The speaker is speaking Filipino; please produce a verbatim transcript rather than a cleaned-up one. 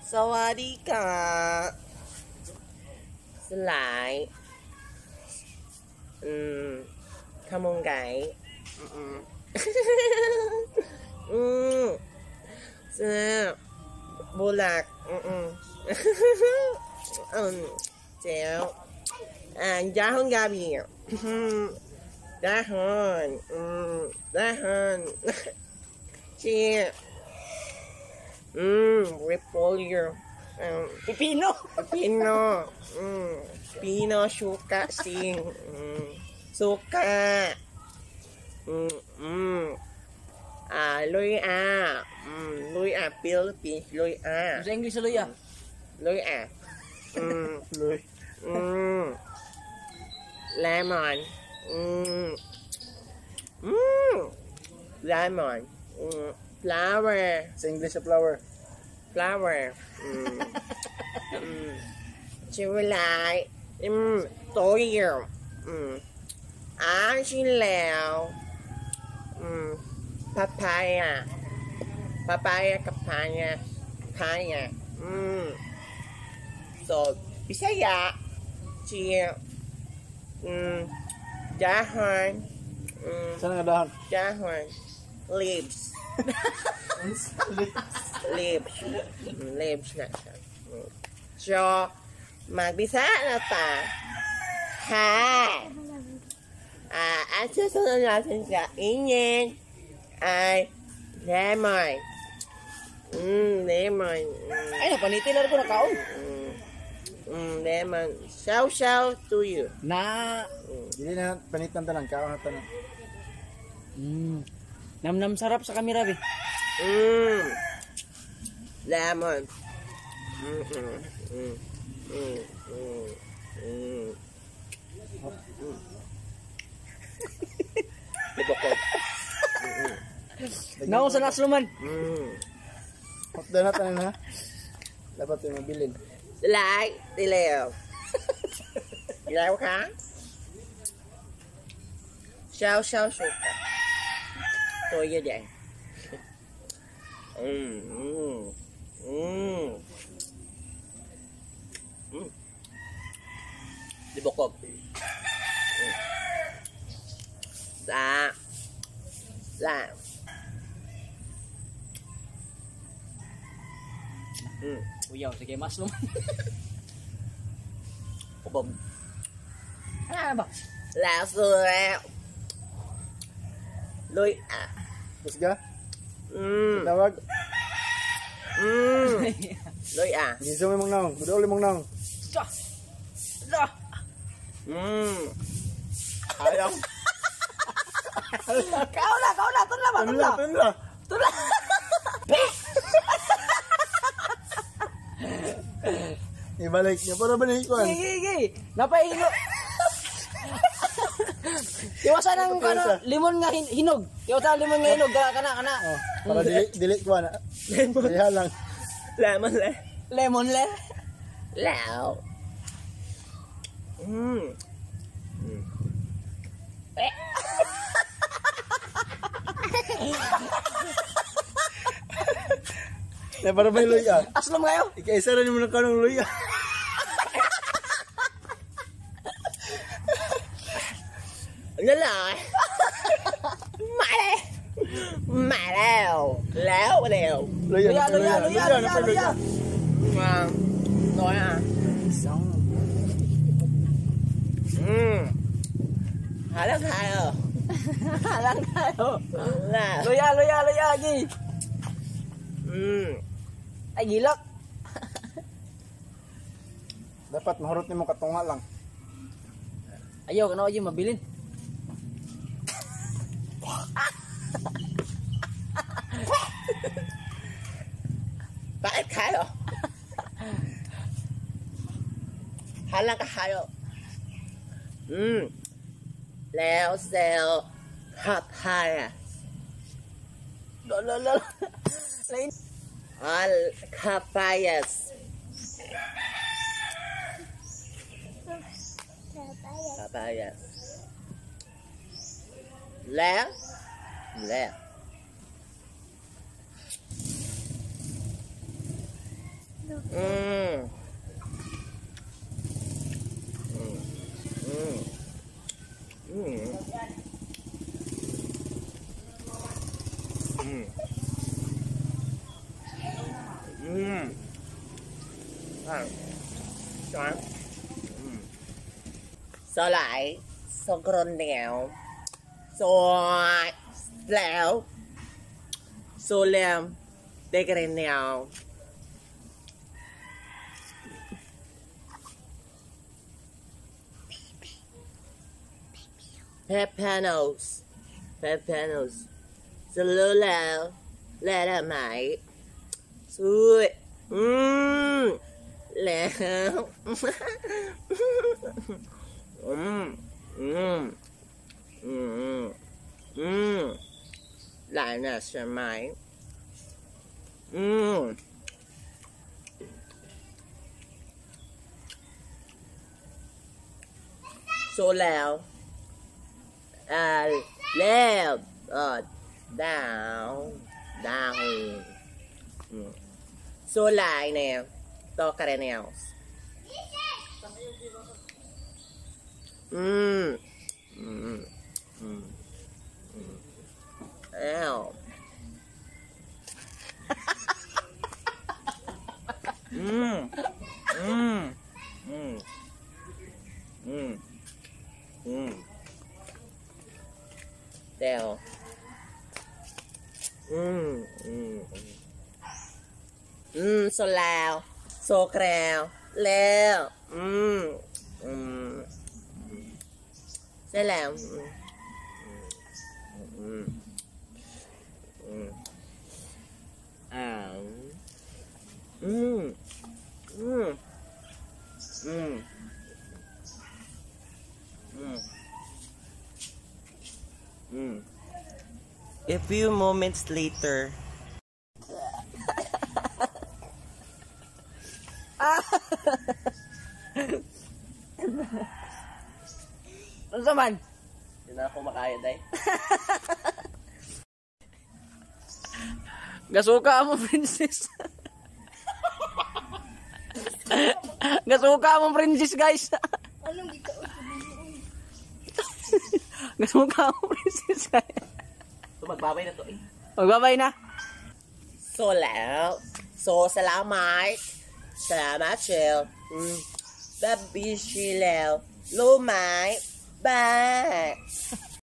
สวัสดีค่ะสลายอืมทำมงไก่อืมอืมเสือบุลักอืมอืมอืมเจ้าอ่ายาฮงกาบีอืมดาฮอนอืมดาฮอนเจ้าอืมริปโปลีร์Um, Pipino. Pino. Mm. Pino, suka, sing. Mm. Suka. Mm. Mm. Ah, Louis A. Mm. Louis A. Philippines. Louis A. Sa English tuloy ah. Louis A. Mm. Loy. Mm. Lemon. Mm. Mm. Lemon. Mm. Flower. Sa English sa flower. Flower. Mm. mm. July. Mm. Toyer. Mm. Angelo. Mm. Papaya. Papaya kapanya. Papaya. Mm. So, Bisaya. Chia. Mm. Dahon. Mm. Saan nga dahan? Dahon. Leaves. Leaves. Leaves na siya. So, magbisa na ta. Hi! Ah, ang susunod natin sa inyo ay lemon. Mm, lemon. Mm, Ay, napanitin na ko na kaon. mm, mm, lemon. Shout shout to you. Na. Dili na panitan tanan kaon na tanan. Mm. Nam-nam sarap sa kamera be. Mm. Lemon. Mm, mm, mm, mm, mm, mm. Libokod. Naon sa nasluman. Mm. Hotda na tanan ha. Dapat yung mabilin. Lại đi lèo. Lèo khá. Sao sao sụp. Tôi như vậy. Ừ, ừ, ừ. Ừ. Đi bột cột. Ừ. Dạ. Dạ. Ừ. Uyaw, sige masluman. Bụng. Ano ba? Là sữa. Lôi à. Kusga? Ừ. Tawag. Ừ. Lôi à. Giso mo mong naong. Budol mong naong. Cha. Cha. Ừ. Ayaw. Kaon na, kaon na, tunla ba, tunla. Tunla. Tunla. Ibalik niya para ba ni kuan? Gigi, gigi. Napahino. Iwasan ang ano, limon nga hin hinog. Iwasan ang limon nga hinog, kana kana kana. Oh, para dili dili kuan. Lemon. Kaya lang. Lemon le. Lemon le. Lão. Ừ. Ừ. Na para ba loy ah? Aslom kayo. Ikaisa ra nimo na kanong loy ah. Nó lại. Mãi đây. Mãi đèo. Léo đèo. Loy Loy ah. ah, loy ah, loy ah, loy ah, loy ah. Mà. Rồi à. Xong. Ừ. Hả đất hai à. Lang kayo. Là. Loy ah, loy ah, loy ah, gi. Ừ. Ay gilak. Dapat mahurot nimo katunga lang. Ayaw kana ayo mabilin. Bãi khai rồi. Hả là cái hai rồi. Ừ. Léo xèo. Hạt hai à. Lo lo lo. Lain. Al Capayas. Capayas. Left. Left. อืมอืมอืมอืมอืมอืมอ่ะจ้ะอืมสลายสกรนเหนียวสวยแล้วโซเลมเด็กเรียนเหนียว Pet panels Pet panels จะรู้แล้วแล้วไหมสวยอืมแล้วอืมอืมอืมอืมหลายน่ะใช่ไหมอืมโซแล้วอ่าแล้วเอ่อ down down อืมโซลายเนี่ยต่อกันแล้วอืมอืมอืมอืมอ้าวอืมอืมอืมอืมอืมเดี๋ยวอืมอืมอืมโซลาวโซแกรวแล้วอืมอืมใช่แล้วอืมอืมอืมอ่าอืมอืมอืมอืมอืม A few moments later ano naman? hindi na ako makaya day Gasuka mo, princess. Gasuka mo, princess, guys. Anong gitaon? Gasuka mo, princess, guys. so magbabay na to eh Magbabay na. soแล้ว so salamat salamat chill อืมแบบบีชีแล้วรู้ไหมบาย